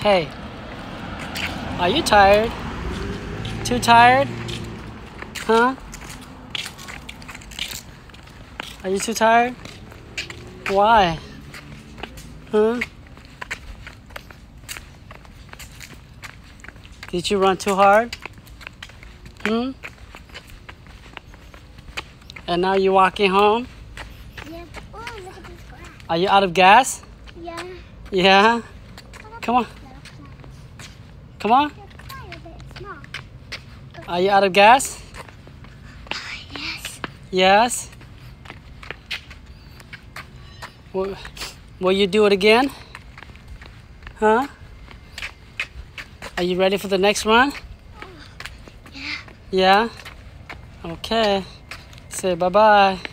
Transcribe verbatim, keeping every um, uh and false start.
Hey, are you tired? Too tired? Huh? Are you too tired? Why? Huh? Did you run too hard? Hmm? And now you're walking home? Yeah. Oh, look at this grass. Are you out of gas? Yeah. Yeah? Come on. Come on. Are you out of gas? Yes. Yes? Will, will you do it again? Huh? Are you ready for the next run? Yeah. Yeah? Okay. Say bye-bye.